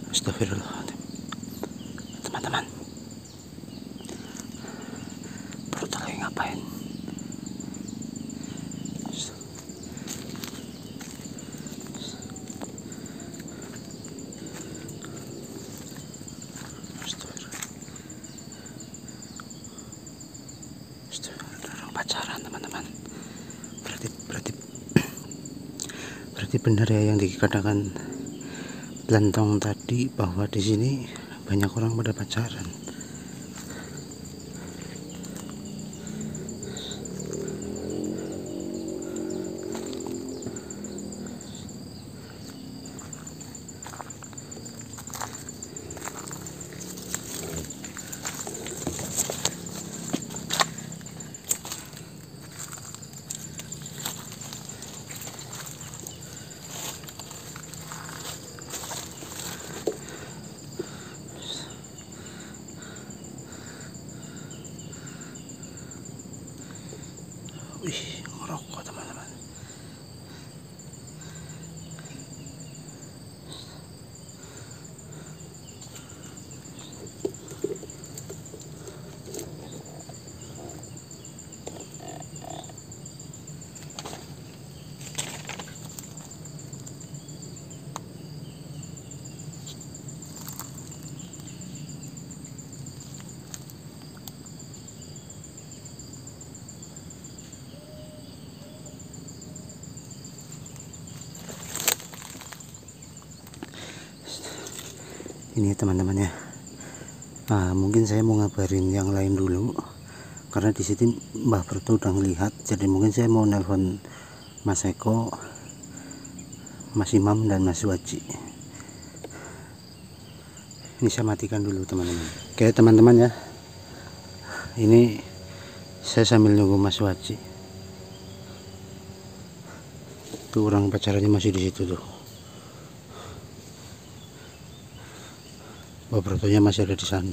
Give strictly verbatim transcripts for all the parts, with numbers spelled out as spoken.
Astagfirullahaladzim. Teman-teman, perut lagi ngapain? Orang pacaran, teman-teman. Berarti berarti berarti benar ya yang dikatakan Lentong tadi, bahwa di sini banyak orang pada pacaran. Wih, ngerokok teman-teman. Ini teman-teman ya, nah, mungkin saya mau ngabarin yang lain dulu karena di sini Mbah Broto udah ngelihat. Jadi mungkin saya mau nelpon Mas Eko, Mas Imam, dan Mas Waji. Ini saya matikan dulu teman-teman. Oke teman-teman ya, ini saya sambil nunggu Mas Waji. Tuh orang pacarannya masih di situ tuh. Mbah Brotonya masih ada di sana.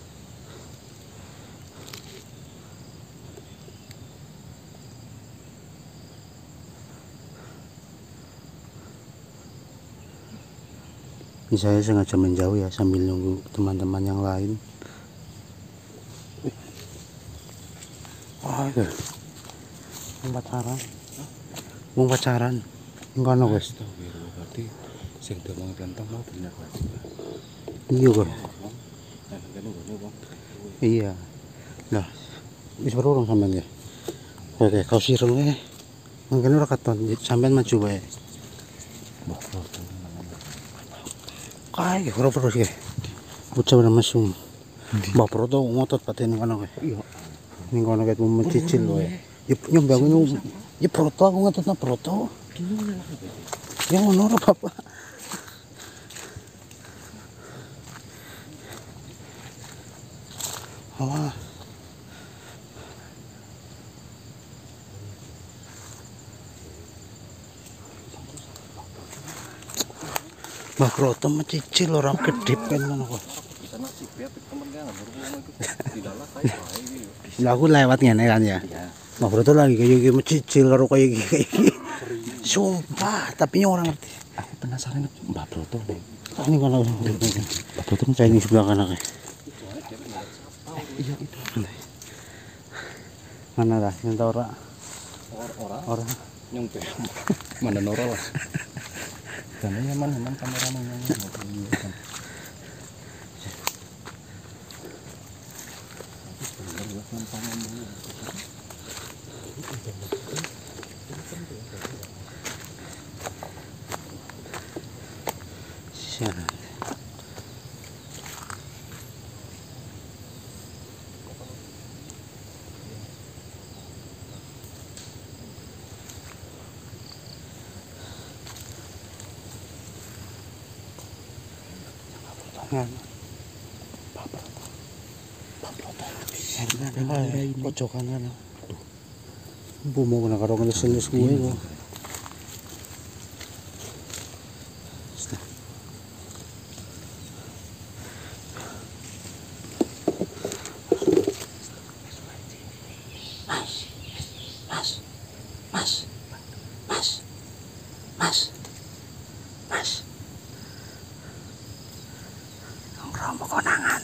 Ini saya sengaja menjauh ya sambil nunggu teman-teman yang lain. Wah, itu mau pacaran, mau pacaran, enggak no guys. Berarti sing domong Lentong mau bener berarti. Iya kok. Iya. Nah, wis berurung sampean ya. Oke, kau sireng eh. Mungkin ora katon sampean maju bae. Mbah Broto. Kae ora terus ya. Bocah ora mesum. Mbah Broto ngotot paten kono kowe. Iya. Ning kono ket mencicil wae. Ya nyembang ngono. Ya Broto aku ngototna Broto. Ya ngono ora Bapak. Wah. Mbah Broto mencicil orang kedip kan ngono kok. Lah aku lewat ngene kan ya. Mbah Broto lagi kayak gini mencicil karo kayak gini. Sumpah, tapi orang ngerti. Aku penasaran Mbah Broto nih. Ini kono. Mbah Broto Saya ini sebelah kanan kayak. Iya itu. Mana dah? Yang tahu ora? Ora. Ora. Nyungpe. Mana nora lah. Karena nyaman nyaman kamera nyaman. Siapa? Kan Bapak Bapak pojokan kan bu mau kena karo ngelus-ngelus gue kok. Mas Mas Mas Mas Mas Mas rombok konangan.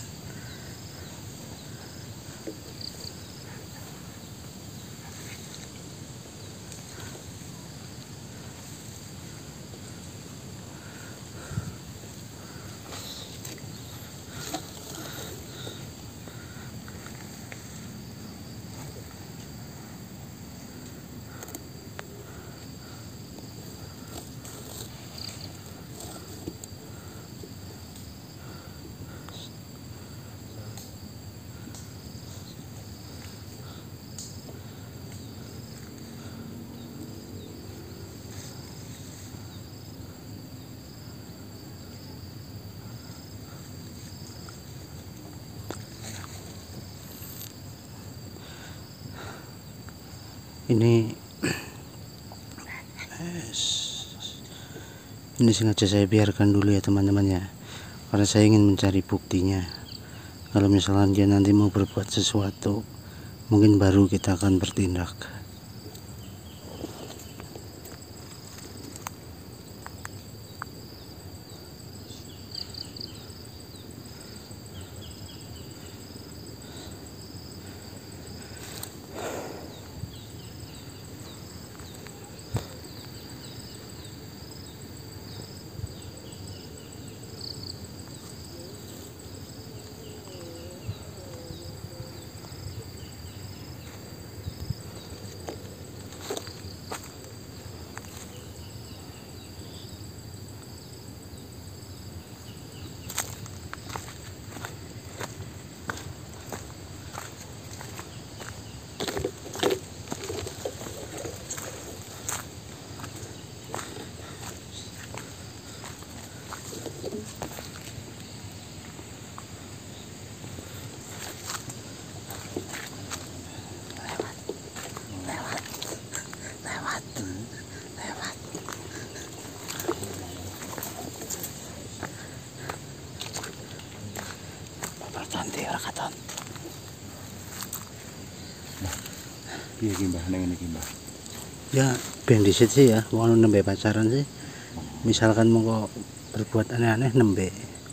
Ini ini sengaja saya biarkan dulu ya teman-teman ya, karena saya ingin mencari buktinya. Kalau misalnya dia nanti mau berbuat sesuatu, mungkin baru kita akan bertindak. Cantik ora katon. Piye iki Mbah ning ngene iki Mbah? Ya ben dhisik sih ya, wong nembe pacaran sih. Misalkan mau berbuat aneh-aneh nembe.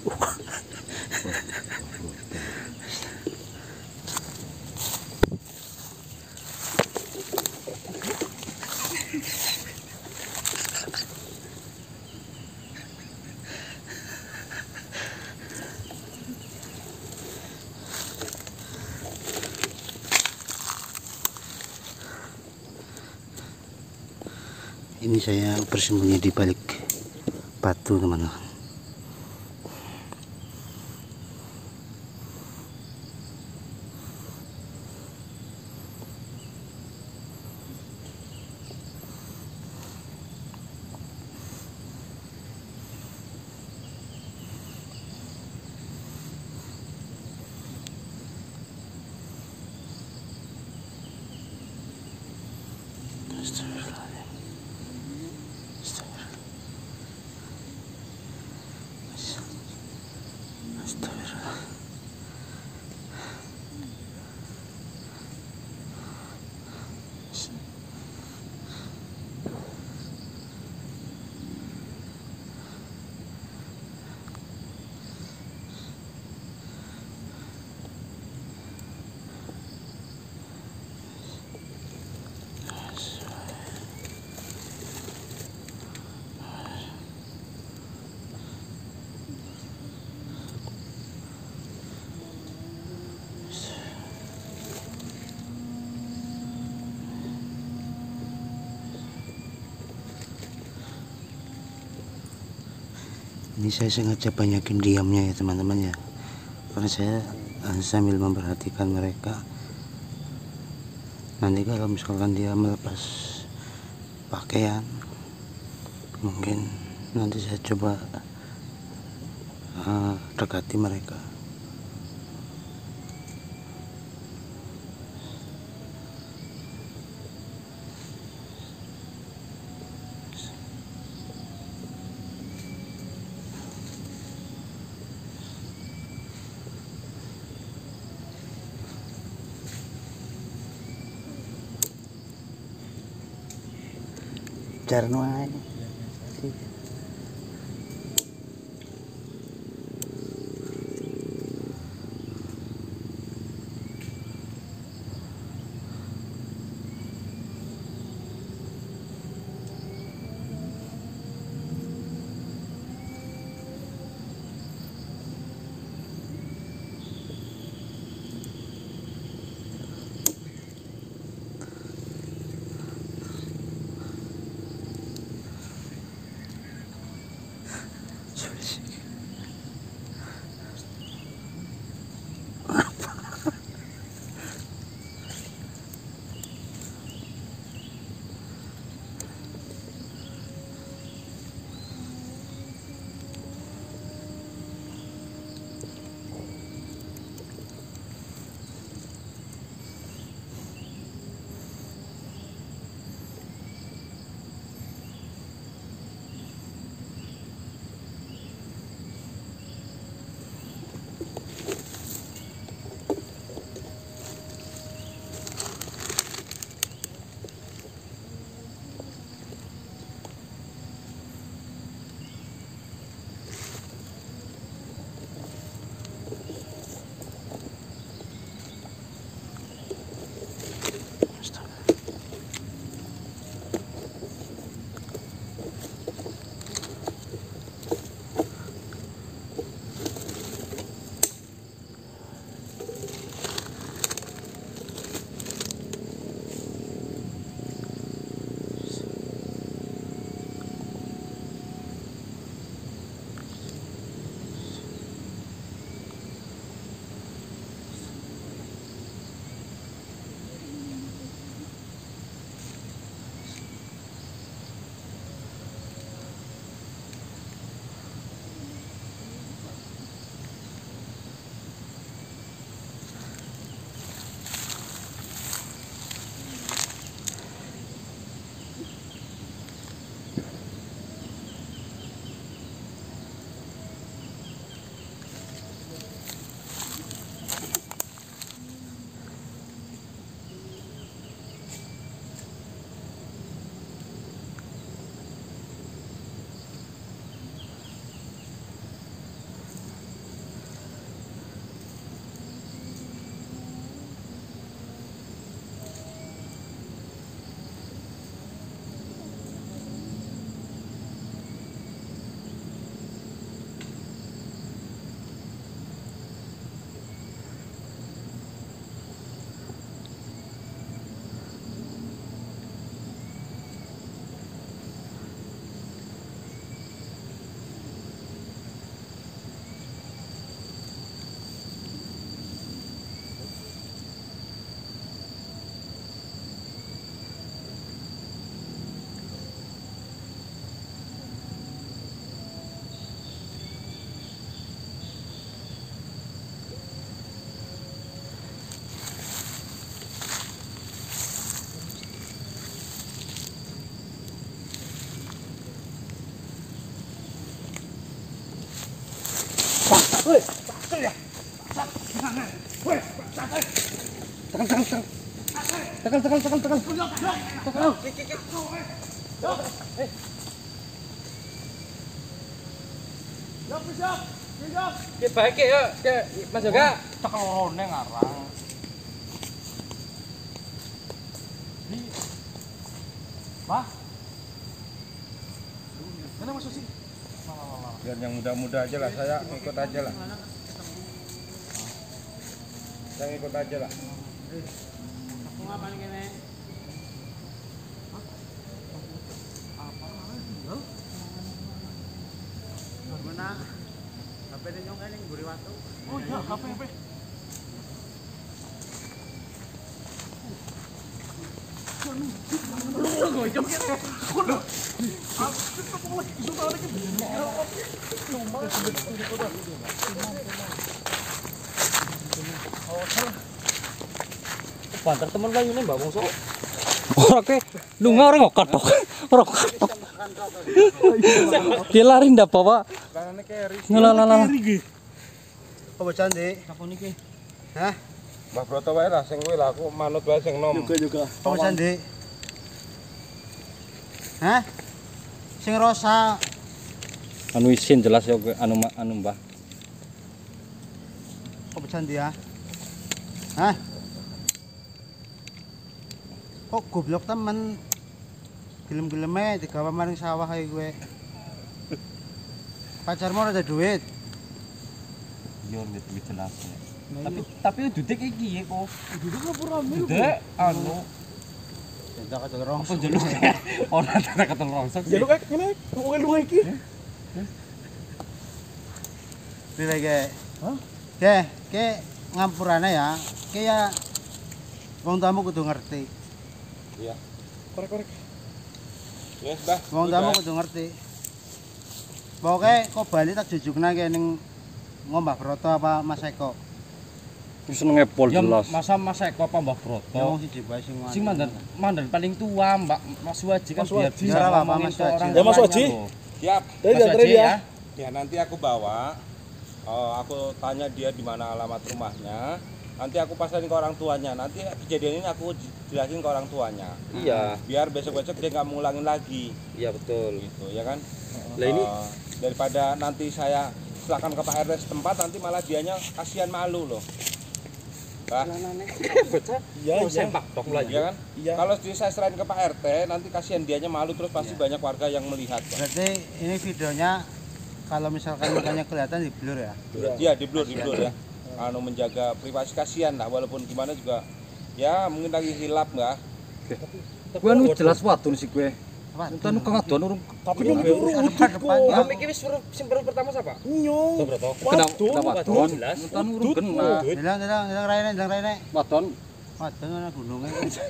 Ini saya bersembunyi di balik batu teman-teman. Ini saya sengaja banyakin diamnya ya teman-teman ya, karena saya uh, sambil memperhatikan mereka. Nanti kalau misalkan dia melepas pakaian, mungkin nanti saya coba uh, dekati mereka. Jarno ae. Tekan, tekan, tekan, tekan. Tekan. Ki baik ya, ke Mas Yoga. Tekan lorone ngarang. Pak. Mana masuk sih? Biar yang muda-muda aja lah, saya ikut aja lah. Saya ikut aja lah. Aku ngapain kene? Apa? Mana? H P nyong kene mburi watu. Oh iya, H P H P. Bantar temen layu nih Mbak Bongso. Orang ke lunga orang kok katok. Orang katok. Dia lari ndak bawa. Ngelalala. Apa candi? Apa niki? Hah? Mbah Broto wae lah sing kuwi lah aku manut wae sing nom. Juga juga. Apa candi? Hah? Sing rosa Anu isin jelas ya anu anu Mbah. apa candi ya? Hah? Kok goblok temen gelem-geleme digawe maring sawah kae kowe. Pacarmu ada duit. Yo nek duit jelas. Tapi tapi dudek iki kok. Dudek apa rame? Dudek anu Tidak ketel rong. apa jeluk. Ora tak ketel rongsok. Jeluk kayak ngene, kok lu iki. Pilih ke. Hah? Ke, ke ngampurane ya. Ke ya wong tamu kudu ngerti. Iya. Korek-korek. Ya, Mbah. Wong tamu kudu ngerti. Pokoke kok bali tak jujukna ke ning Mbah Broto apa Mas Eko. Terus ngepol Ya jelas. masa Mas Eko apa Mbah Ya Broto? wong siji bae sing Sing mandan mandan paling tua Mbak Mas Waji kan Mas biar Waji. bisa Ya, apa, ngomongin Mas ke Waji. orang Ya, Mas tuanya Waji. loh. Siap. Tadi Mas diantarin Waji ya. ya. Ya nanti aku bawa. Oh, aku tanya dia di mana alamat rumahnya. Nanti aku pasarin ke orang tuanya. Nanti kejadian ini aku jelasin ke orang tuanya. Iya, Biar besok-besok dia nggak mengulangin lagi. iya betul. Gitu, ya kan? Lah ini Eh, daripada nanti saya silakan ke Pak R T setempat nanti malah dianya kasihan malu loh. Bah, Iya, sempak tok lah. iya kan? Iya. Kalau di saya serahin ke Pak R T nanti kasihan dianya malu terus pasti banyak warga yang melihat. Bah. Berarti ini videonya kalau misalkan mukanya kelihatan di blur ya. Iya, di blur, di blur ya. Anu menjaga privasi kasihan lah walaupun gimana juga ya mungkin lagi hilap nggak. gue nu jelas watu sih gue. Apa? Entar nu kangadon urung. Tapi yang Depan-depan ya. Kamu iki wis sing baru pertama siapa? nyong. Broto. Kena kena wadon. jelas. Entar nu urung kena. Bilang, bilang, bilang raine, bilang raine. Wadon Waduh, ana gunungnya.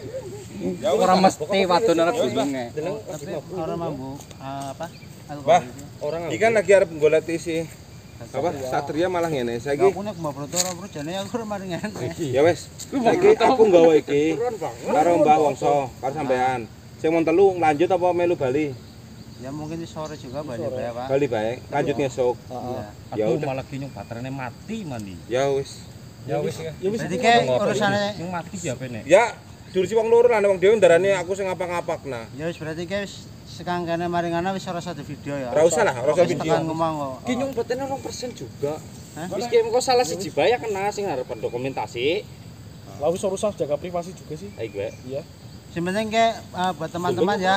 Ya wis, ora Bah. mesti wadon ana gununge. Tapi orang mampu ah, apa? Bah. Alkohol itu. Orang Iki kan lagi arep golek isi apa Satria malah ngene. Ya Saiki aku nek Mbak Broto ora perlu jane aku ora mari ngene. ya wis. Saiki aku nggawa iki karo Mbah Wongso karo sampean. Sing mon telu lanjut apa melu bali? Ya mungkin di sore juga balik ya, Pak. Bali bae, lanjut ngesuk. Iya. Ya Aku udah. malah ki nyung baterainya mati mandi. Ya wis. Ya wis ya. Berarti kayak urusane Yang mati ya pene. Ya dursi wong loro lah wong dhewe ndarane aku sing ngapak-ngapakna. ya wis berarti kayak wis sekangkane maringana wis ora satu video ya. Ora usah lah, ora usah Wis video. tekan ngomong kok. Ki nyung batene nol persen juga. Hah? Wis ki kok salah siji bae ya kena sing harapan dokumentasi. Lalu urusan jaga privasi juga sih. Ayo gue. Iya. Yang penting kayak uh, buat teman-teman ya.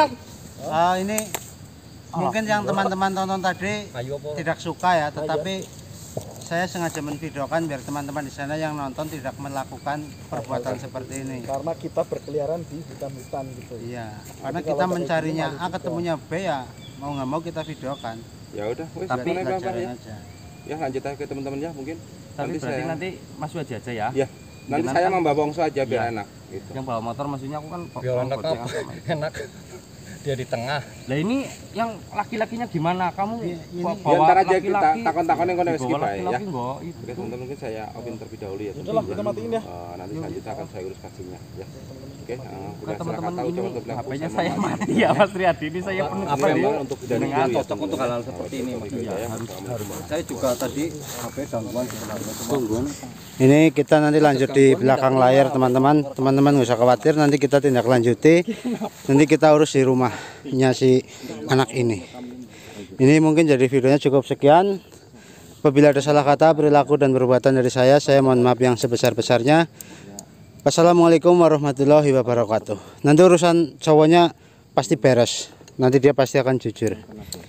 Uh, ini mungkin yang teman-teman tonton tadi Ayo apa? tidak suka ya, tetapi saya sengaja menvideokan biar teman-teman di sana yang nonton tidak melakukan perbuatan seperti ini. Karena kita berkeliaran di hutan-hutan gitu. Iya, karena kita mencarinya A ketemunya B ya mau nggak mau kita videokan. Ya udah, wis Tapi ngono Bang, pelajarin ya. aja. Ya lanjut aja ke teman-teman ya mungkin. Tapi Nanti berarti saya- nanti Mas Waji aja ya. Ya, nanti Jangan saya kan- sama Mbak Bongso aja biar Iya. enak gitu. Yang bawa motor maksudnya aku kan Biar bawa enak goceng apa? sama. Enak. Dia di tengah. Lah ini yang laki-lakinya gimana? Kamu Iya, ini- bawa Ya ntar aja kita laki-laki, takon-takon yang kono wis dibawa ki bae ya. laki-laki enggak itu. Oke teman-teman mungkin saya open terlebih dahulu ya. Udah lah, kita matiin ya. Eh, nanti selanjutnya akan saya urus kajinya ya. Oke, ah, Bukan udah teman-teman serahkan tahu, ini coba ke belakang. H P-nya saya mati ya Mas Riyadi, ini saya penuh Apa sekali. memang untuk Dengan dengan cocok untuk hal-hal seperti ini Mas? Iya, harus Saya juga tadi H P gangguan sebenarnya cuma Ini kita nanti lanjut di belakang layar teman-teman. Teman-teman nggak usah khawatir, nanti kita tindak lanjuti. Nanti kita urus di rumahnya si anak ini. Ini mungkin jadi videonya cukup sekian. Apabila ada salah kata, perilaku dan perbuatan dari saya, saya mohon maaf yang sebesar-besarnya. Wassalamualaikum warahmatullahi wabarakatuh. Nanti urusan cowoknya pasti beres. Nanti dia pasti akan jujur.